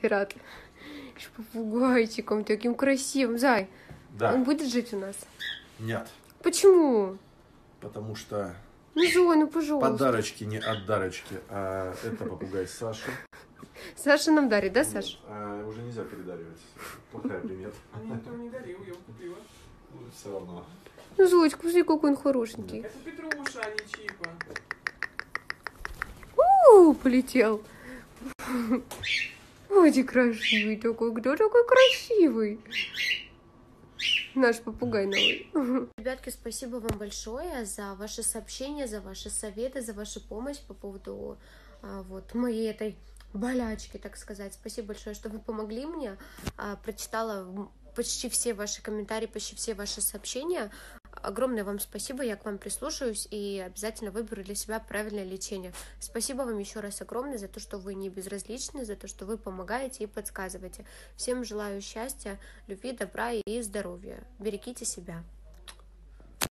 Пират. С попугайчиком таким красивым. Зай, Да. он будет жить у нас? Нет. Почему? Потому что Ну, Зой, ну, пожалуйста. подарочки не отдарочки, а это попугай Саши. Саша нам дарит, да, Саш? А уже нельзя передаривать. Плохая примета. А мне никто не дарил, я его купила. Все равно. Ну, Зоечка, посмотри, какой он хорошенький. Это Петруша, а не Чипа. Полетел. Ой, ты красивый такой. Кто такой красивый? Наш попугай новый. Ребятки, спасибо вам большое за ваши сообщения, за ваши советы, за вашу помощь по поводу вот моей этой болячки, так сказать. Спасибо большое, что вы помогли мне. Прочитала почти все ваши комментарии, почти все ваши сообщения. Огромное вам спасибо, я к вам прислушаюсь и обязательно выберу для себя правильное лечение. Спасибо вам еще раз огромное за то, что вы не безразличны, за то, что вы помогаете и подсказываете. Всем желаю счастья, любви, добра и здоровья. Берегите себя.